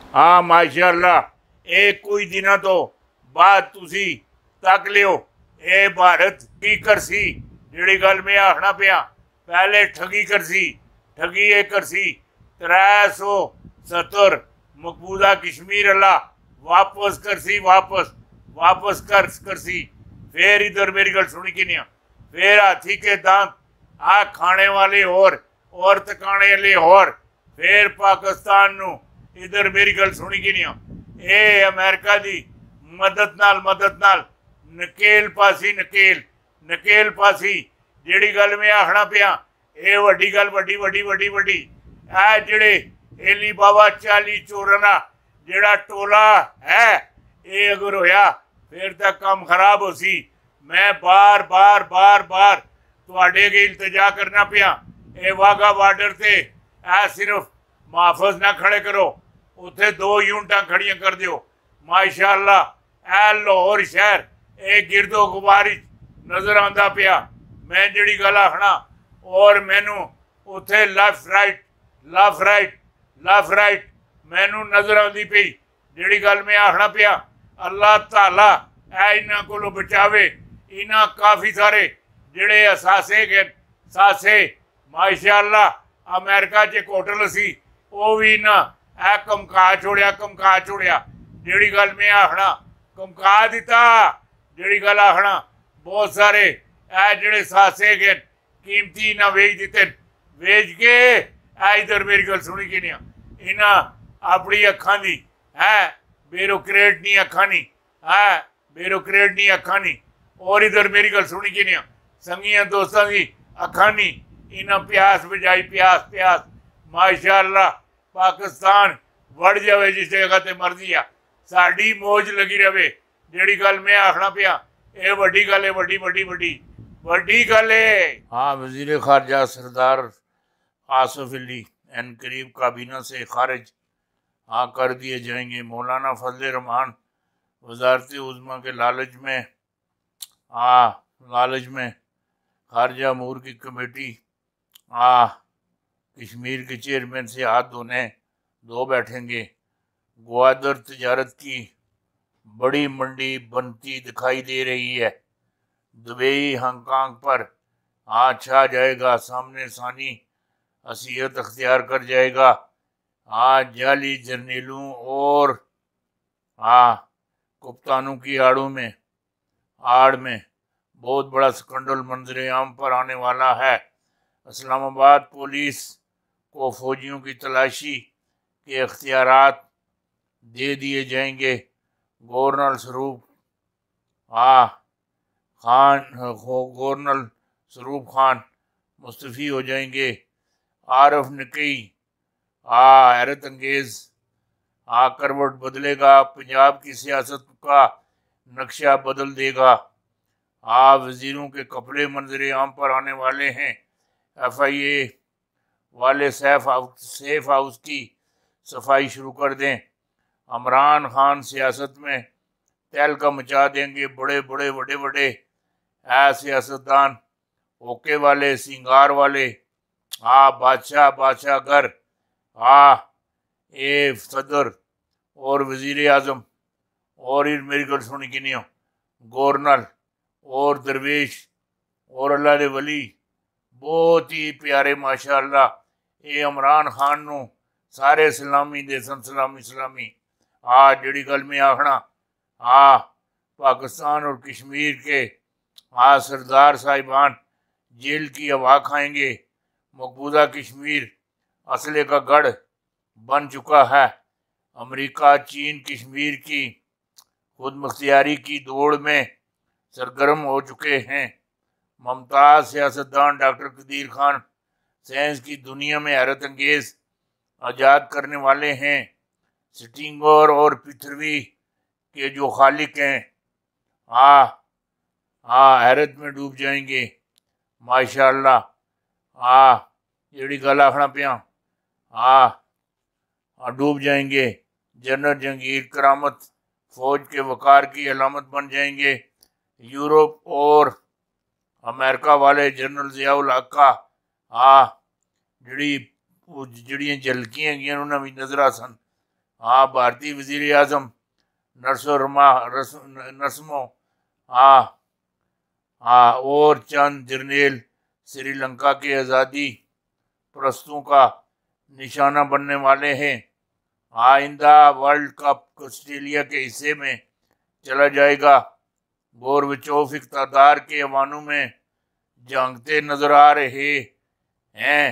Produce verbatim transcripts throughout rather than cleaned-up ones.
हाँ माशाअल्लाह, एक कोई दिना तो बात तुसी तक लियो। ए भारत की करसी जिहड़ी गल मैं आखना पिया, पहले ठगी करसी, ठगी ये करसी त्रै सौ सत्तर मकबूजा कश्मीर अल्लाह वापस करसी, वापस वापस कर करसी। फिर इधर मेरी गल सुनी कि नहीं, फिर हाथी के दांत आ खाने वाले और और तकाने वाले और फिर पाकिस्तान नू इधर मेरी गल सुनी कि नहीं, ए अमेरिका दी मदद नाल मदद नाल नकेल पासी नकेल नकेल पासी जिहड़ी गल मैं आखना पिया, ए वड्डी गल वड्डी वड्डी वड्डी वड्डी आ जिहड़े एली बाबा चाली चोरां दा जिहड़ा टोला है, ये अगर होया फिर तक काम खराब हो सी। मैं बार बार बार बार तुहाडे अगे इल्तजा करना पिया, ए वाघा बार्डर ते ए सिर्फ मुहाफिज ना खड़े करो, उत्थे दो यूनिटां खड़ियां कर दियो। माशाअल्लाह ए लाहौर शहर ए गिरदो गुबार नजर आंदा पिया। मैं जिहड़ी गल आखना और मैनू उत्थे left right left right left right मैनू नजर आंदी पई। जिहड़ी गल मैं आखना पिया, अल्लाह ताला ए इन्हां कोलों बचावे। इन्हां काफ़ी सारे जिहड़े असासे गए सासे माशाअल्लाह अमेरिका च एक होटल सी, वो भी इन्हां ए कमका छोड़िया कमका छोड़िया। जिहड़ी गल मैं आखना कमका दिता। जिहड़ी गल आखना बहुत सारे ए जिहड़े सासे गए कीमती इन्हां वेच दिते, वेच के ए इधर मेरी गल सुनी कि नहीं, इन्हां अपनी अखां दी है ब्यूरोक्रेट नहीं अखां नहीं है ब्यूरोक्रेट नहीं अखां नहीं, और इधर मेरी गल सुनी कि नहीं, संगियां दोस्तां दी अखां नहीं, इन्हां प्यास बजाई प्यास प्यास। माशाअल्लाह पाकिस्तान वड़ जावे जिस जगह ते मर्जी आ, साडी मौज लगी रहे। जिहड़ी गल मैं आखना पिया, ये वड्डी गल है, वड्डी वड्डी वड्डी वड्डी गल है। हाँ, वजीर खारजा सरदार आसिफ अली एन करीब काबीना से खारिज हाँ कर दिए जाएंगे। मौलाना फजल रहमान वजारत उज़्मा के लालच में हाँ लालच में खारजा अमूर की कमेटी हाँ कश्मीर के चेयरमैन से हाथ धोने दो बैठेंगे। ग्वादर तजारत की बड़ी मंडी बनती दिखाई दे रही है। दुबई हांगकांग पर हाँ छा जाएगा, सामने सानी हसीयत अख्तियार कर जाएगा। हाँ जाली जर्नेलों और हाँ कप्तानों की आड़ों में आड़ में बहुत बड़ा स्कंडल मंजर आम पर आने वाला है। इस्लामाबाद पुलिस को फौजियों की तलाशी के अख्तियारात दे दिए जाएंगे। गवर्नर स्वरूप हाँ खान गवर्नर स्वरूप खान मुस्तफ़ी हो जाएंगे। आरफ नकई हाँ हैरत अंगेज हाँ करवट बदलेगा, पंजाब की सियासत का नक्शा बदल देगा। हाँ वजीरों के कपड़े मंजर आम पर आने वाले हैं। एफ आई ए वाले सेफ हाउस सेफ हाउस की सफाई शुरू कर दें। इमरान खान सियासत में तहलका मचा देंगे। बड़े बड़े बड़े बड़े है सियासतदान, होके वाले सिंगार वाले हाँ बादशाह बादशाह घर हाँ ए सदर और वजीर आज़म और मेरी गल सुनी कि नहीं, गवर्नर और दरवेश और अल्लाह दे वली बहुत ही प्यारे माशाअल्लाह। ये इमरान खान नू सारे सलामी दे सन, सलामी सलामी। हाँ जिहड़ी गल मैं आखना हाँ पाकिस्तान और कश्मीर के हाँ सरदार साहिबान जेल की हवा खाएंगे। मकबूजा कश्मीर असले का गढ़ बन चुका है। अमेरिका चीन कश्मीर की खुद मुख्तियारी की दौड़ में सरगर्म हो चुके हैं। मुमताज़ सियासतदान डॉक्टर कदीर खान साइंस की दुनिया में हैरत अंगेज आज़ाद करने वाले हैं। स्टिंगर और पृथ्वी के जो खालिक हैं हाँ हाँ हैरत में डूब जाएंगे माशाअल्लाह। हाँ जिहड़ी गल आखना पिया हाँ डूब जाएंगे। जनरल जंगीर करामत फौज के वकार की अलामत बन जाएंगे। यूरोप और अमेरिका वाले जनरल ज़ियाउल हक का हाँ जिहड़ी जिहड़ियां झलकियां गईयां उन्हां विच नज़र सन हाँ भारतीय वजीर आजम नरसोरमा रस नरसमो हाँ हाँ और चंद जर्नेल श्रीलंका के आज़ादी प्रस्तों का निशाना बनने वाले हैं। आइंदा वर्ल्ड कप ऑस्ट्रेलिया के हिस्से में चला जाएगा। गोरबचोफ इक़्तिदार के ऐवानों में झांकते नजर आ रहे हैं।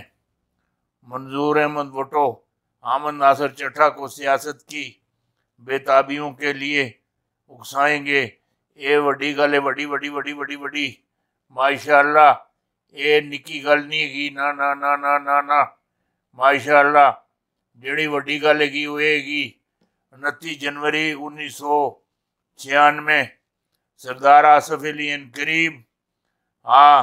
मंजूर अहमद भुट्टो अहमद नासिर चट्टा को सियासत की बेताबियों के लिए उकसाएंगे। ये वड्डी गल है, वड्डी वड्डी वड्डी वड्डी वड्डी माशाअल्लाह। ये निकी गल नहीं की, ना ना ना ना ना ना माशाअल्लाह। जेड़ी वड्डी गल हैगी वो हैगी उनतीस जनवरी उन्नीस सौ छियानवे सरदार आसफ अली एनकरीब हाँ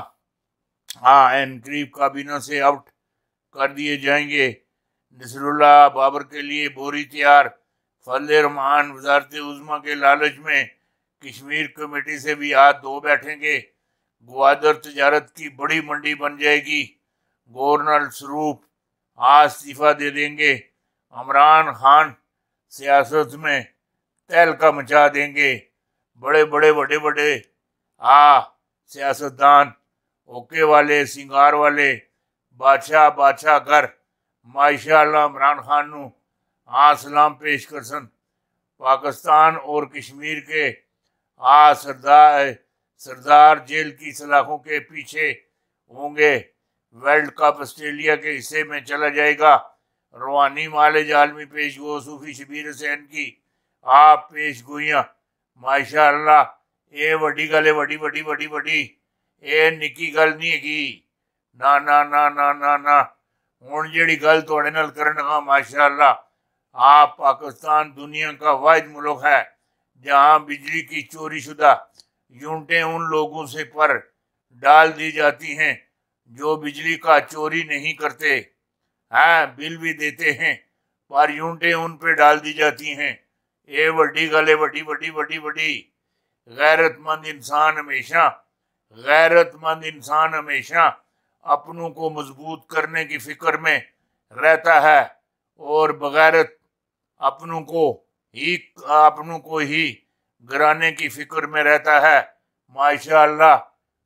हाँ एनकरीब काबीना से आउट कर दिए जाएंगे। नसरुल्लाह बाबर के लिए बोरी तैयार। फजल रहमान वजारत उज़्मा के लालच में कश्मीर कमेटी से भी हाथ धो बैठेंगे। ग्वादर तजारत की बड़ी मंडी बन जाएगी। गवर्नर स्वरूप आज इस्तीफा दे देंगे। इमरान खान सियासत में तहलका मचा देंगे। बड़े बड़े बड़े बड़े आ सियासतदान ओके वाले सिंगार वाले बादशाह बादशाह कर माशाअल्लाह इमरान खान नू आ सलाम पेश कर सन। पाकिस्तान और कश्मीर के आ सरदार सरदार जेल की सलाखों के पीछे होंगे। वर्ल्ड कप ऑस्ट्रेलिया के हिस्से में चला जाएगा। रूहानी मालिज आलमी पेश गो सूफी शबीर हुसैन की आप पेश गोइयाँ माशाअल्लाह। ये वड्डी गल है, वड्डी वड्डी वड्डी वड्डी ये निकी गल नहीं हैगी। ना ना ना ना ना ना हुण जेड़ी गल तुहाडे नाल करन लगा माशाअल्लाह। आप पाकिस्तान दुनिया का वाहिद मुल्क है जहाँ बिजली की चोरी शुदा यूनिटें उन लोगों से पर डाल दी जाती हैं जो बिजली का चोरी नहीं करते हैं, बिल भी देते हैं पर यूनिटें उन पे डाल दी जाती हैं। ये वड्डी गल है, वड्डी वड्डी वड्डी वड्डी। गैरतमंद इंसान हमेशा गैरतमंद इंसान हमेशा अपनों को मजबूत करने की फिक्र में रहता है और बगैरत अपनों को ही अपनों को ही गिराने की फिक्र में रहता है। माशाअल्लाह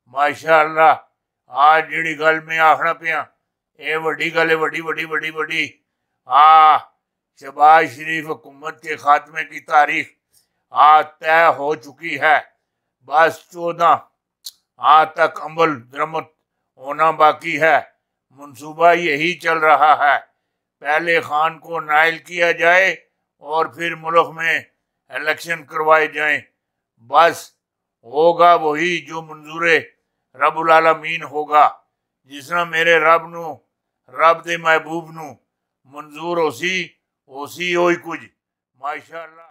माशाअल्लाह। आज जिहड़ी गल मैं आखना पिया ये वड्डी गल है, वड्डी वड्डी वड्डी वड्डी। हाँ शहबाज शरीफ हुकूमत के खात्मे की तारीख आज तय हो चुकी है। बस चौदह आज तक अमल दरमद होना बाकी है। मंसूबा यही चल रहा है, पहले खान को नाइल किया जाए और फिर मुल्क में इलेक्शन करवाए जाएं। बस होगा वही जो मंजूरे रब्बुल आलमीन होगा। जिसना मेरे रब नू रब दे महबूब नू मंजूर होसी होसी होई कुछ माशाअल्लाह।